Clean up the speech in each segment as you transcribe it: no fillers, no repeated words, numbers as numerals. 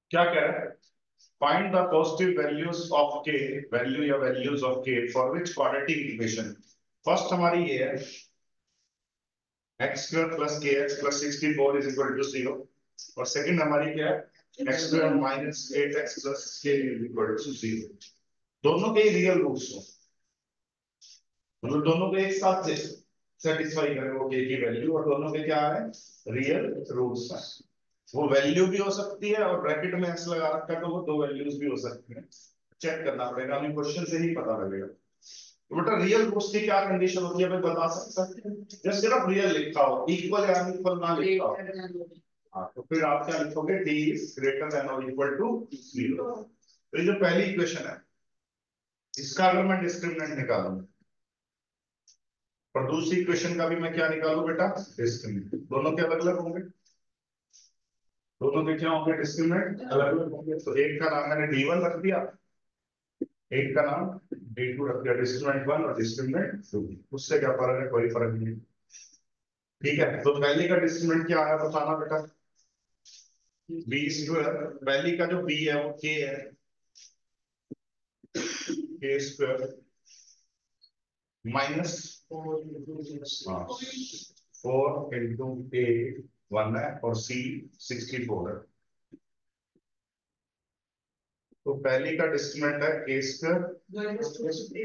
क्या कह रहा है? Find the positive values of k, value या values of k for which quadratic equation. First हमारी ये है x square plus k x plus 64 is equal to 0, और सेकंड हमारी क्या है x square minus 8x plus k is equal to 0। दोनों के रियल रूट्स हो, मतलब दोनों को एक साथ से सेटिस्फाई करें वो के की वैल्यू, और दोनों के क्या है रियल रूट्स है। वो वैल्यू भी हो सकती है और ब्रैकेट में एक्स लगा रखा है तो वो दो वैल्यूज भी हो सकती हैं। चेक करना पड़ेगा, हमें क्वेश्चन से ही पता लगेगा। तो बेटा रियल रूट्स की क्या कंडीशन होती है, हमें बता सकते हैं? जब सिर्फ रियल लिखा हो, इक्वल या अनइक्वल ना लिखा हो, हाँ तो फिर आप क्या लिखोगे, डी इज ग्रेटर देन और इक्वल टू 0। तो ये जो पहली इक्वेशन है इसका अगर मैं डिस्क्रिमिनेंट निकालूं, और दूसरी इक्वेशन का भी मैं क्या निकालू बेटा, डिस्क्रिमिनेंट। दोनों के अलग अलग होंगे, दोनों के क्या होंगे, डिस्क्रिमिनेंट अलग अलग होंगे। तो एक का नाम मैंने d1 रख दिया, एक का नाम d2 रख दिया, डिस्क्रिमिनेंट 1 और डिस्क्रिमिनेंट 2। उससे क्या फर्क है, कोई फर्क नहीं। ठीक है, तो पहले का डिस्क्रिमिनेंट क्या है बताना बेटा, बी स्क्वायर, पहली का जो b है वो k है, k square minus 4 into a 1 है और c 64 है। तो पहली का डिस्क्रिमिनेंट है k square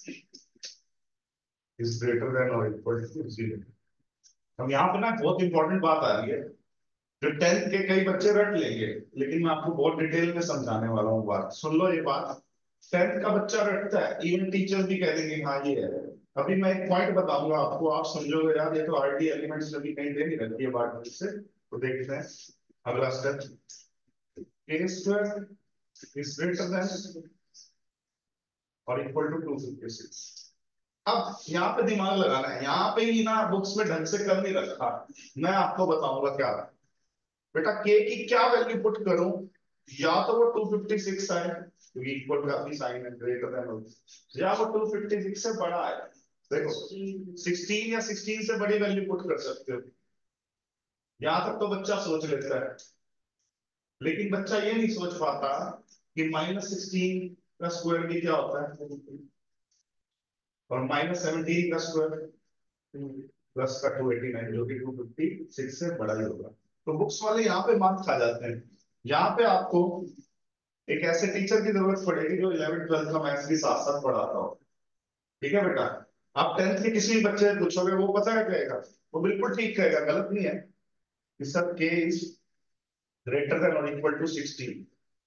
is greater than और इक्वल टू 0। अब यहाँ पे ना बहुत इंपॉर्टेंट बात आ रही है, जो 10th के कई बच्चे रट लेंगे, लेकिन मैं आपको बहुत डिटेल में समझाने वाला हूँ। बात सुन लो, ये बात 10th का बच्चा रटता है, इवन टीचर भी कह देंगे हाँ ये है। अभी मैं एक पॉइंट बताऊंगा आपको, आप समझोगे यार ये तो आरडी एलिमेंट्स अभी कहीं दे नहीं रखी है बात ठीक से। तो देखते हैं अगला step, a square is greater than और इक्वल टू 256। अब यहाँ पे दिमाग लगाना है, यहाँ पे ही ना बुक्स में ढंग से कर नहीं रखा, मैं आपको बताऊंगा क्या बेटा, के की क्या वैल्यू पुट करूं, या तो वो 256 आए क्योंकि इक्वल का भी साइन है ग्रेटर देन हो, या वो 256 से बड़ा है। देखो 16 या 16 से बड़ी वैल्यू पुट कर सकते हो, यहां तक तो बच्चा सोच लेता है। लेकिन बच्चा ये नहीं सोच पाता कि -16 का स्क्वायर भी क्या होता है, और -17 का स्क्वायर प्लस का 289 जो कि 256 से बड़ा ही होगा। तो बुक्स वाले यहाँ पे मार्क्स खा जाते हैं। यहाँ पे आपको एक ऐसे टीचर की जरूरत पड़ेगी जो 11th 12th का मैथ्स भी साथ साथ पढ़ाता हो। ठीक है बेटा, आप 10th के किसी भी बच्चे से पूछोगे वो पता है कहेगा, वो बिल्कुल ठीक कहेगा, गलत नहीं है कि sir k is greater than और इक्वल टू 16।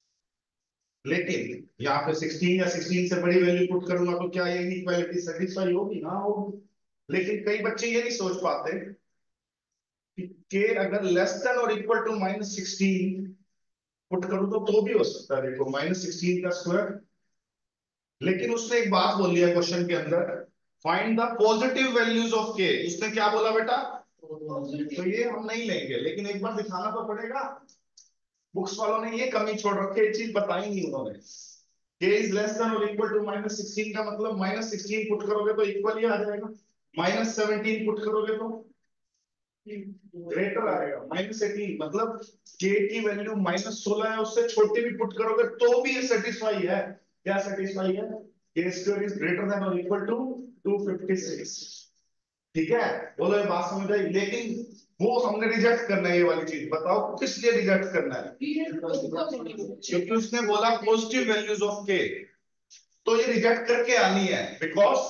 लेकिन यहाँ पे 16 या 16 से बड़ी वैल्यू पुट करूंगा तो क्या ये इक्वालिटी सेटिस्फाई होगी, ना होगी। लेकिन कई बच्चे ये नहीं सोच पाते कि अगर लेस देन और इक्वल टू -16 पुट करूं तो भी हो सकता है। देखो -16 का स्क्वायर, लेकिन उसने एक बात बोली है क्वेश्चन के अंदर, find the positive values of k. उसने क्या बोला बेटा, तो ये हम नहीं लेंगे, लेकिन एक बार दिखाना तो पड़ेगा। बुक्स वालों ने ये कमी छोड़ रखी है, ये चीज बताई नहीं उन्होंने। के इज लेस देन और इक्वल टू -16 का मतलब -16 पुट करोगे तो इक्वल ही आ जाएगा, -17 पुट करोगे तो ग्रेटर आएगा, -18 मतलब के की वैल्यू -16 है, उससे छोटी भी पुट करोगे तो भी ये सेटिस्फाई है। क्या सेटिस्फाई है, k square is greater than और इक्वल टू 256। ठीक है, बोलो ये बात समझ आई। लेकिन वो हमने रिजेक्ट करना है, ये वाली चीज बताओ किस लिए रिजेक्ट करना है, क्योंकि उसने बोला पॉजिटिव वैल्यूज ऑफ के, तो ये रिजेक्ट करके आनी है because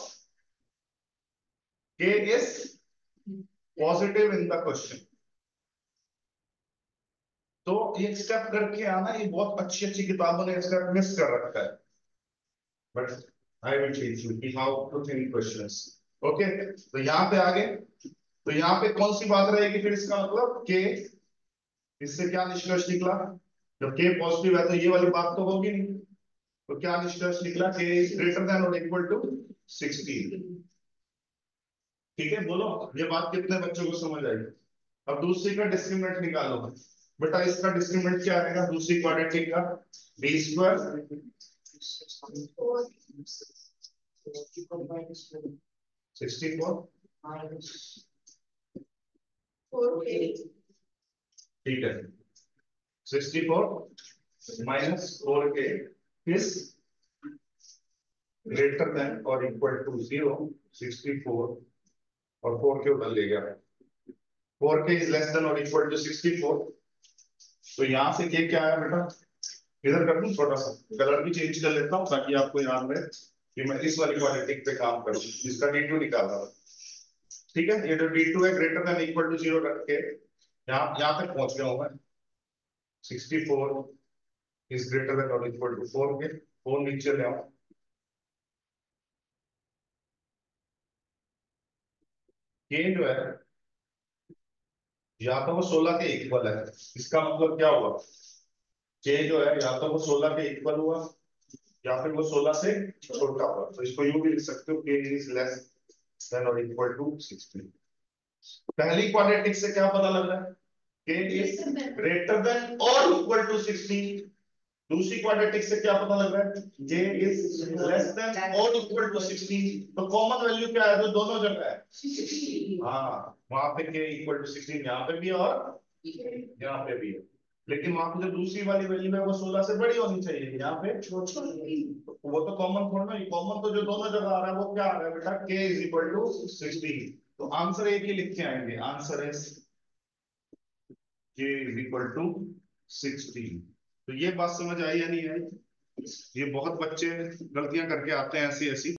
k is positive in the question. तो एक स्टेप करके आना, ये बहुत अच्छी अच्छी किताबों ने स्टेप मिस कर रखा है, but I will teach you कि how to think questions. Okay, तो यहाँ पे आगे, तो यहाँ पे कौन सी बात रहेगी फिर, इसका मतलब के, इससे क्या निष्कर्ष निकला, जब के पॉजिटिव है तो ये वाली बात तो होगी नहीं, तो क्या निष्कर्ष निकला, के इज ग्रेटर देन और इक्वल टू 16। ठीक है, बोलो ये बात कितने बच्चों को समझ आई। अब दूसरी का डिस्क्रिमिनेंट निकालो बेटा, इसका डिस्क्रिमिनेंट क्या आएगा दूसरी क्वाड्रेटिक का, बी स्क्वायर 64, ठीक है 64 -4k इज ग्रेटर देन और इक्वल टू 0, 64 और 4k उधर ले गया, 4k इज लेस देन और इक्वल टू 64। तो यहां से के क्या आया बेटा, इधर कर दूं, थोड़ा सा कलर भी चेंज कर लेता हूं ताकि आपको याद रहे कि मैं इस वाली क्वाड्रेटिक पे काम करूं जिसका d2 निकाल रहा हूं। ठीक है, ये जो d2 है ग्रेटर देन इक्वल टू 0 रख के यहाँ तक पहुंच गया हूं मैं। 64 इज ग्रेटर देन और इक्वल टू 4k, 4 नीचे ले आओ। ये जो है या तो वो 16 के इक्वल है, इसका मतलब क्या हुआ, के जो है या तो वो 16 के इक्वल हुआ या फिर वो 16 से छोटा हुआ। तो इसको यूं भी लिख सकते हो, के इज लेस देन और इक्वल टू 16। पहली क्वाड्रेटिक से क्या पता लग रहा है, के इज ग्रेटर देन और इक्वल टू 16। दूसरी क्वाड्रेटिक से क्या पता लग रहा है, j इज लेस देन और इक्वल टू 16। तो कॉमन वैल्यू क्या है जो दोनों जगह है, हाँ वहां पे k इक्वल टू 16 यहाँ पे भी है और यहाँ पे भी है। लेकिन वहां पे जो दूसरी वाली वैल्यू है वो 16 से बड़ी होनी चाहिए, यहाँ पे छोटी। वो तो कॉमन थोड़ा ना, कॉमन तो जो दोनों जगह आ रहा है वो क्या आ रहा है बेटा, k इज इक्वल टू 16। तो आंसर एक ही लिख के आएंगे, आंसर है k इज इक्वल टू 16। तो ये बात समझ आई या नहीं आई, ये बहुत बच्चे गलतियां करके आते हैं ऐसी ऐसी।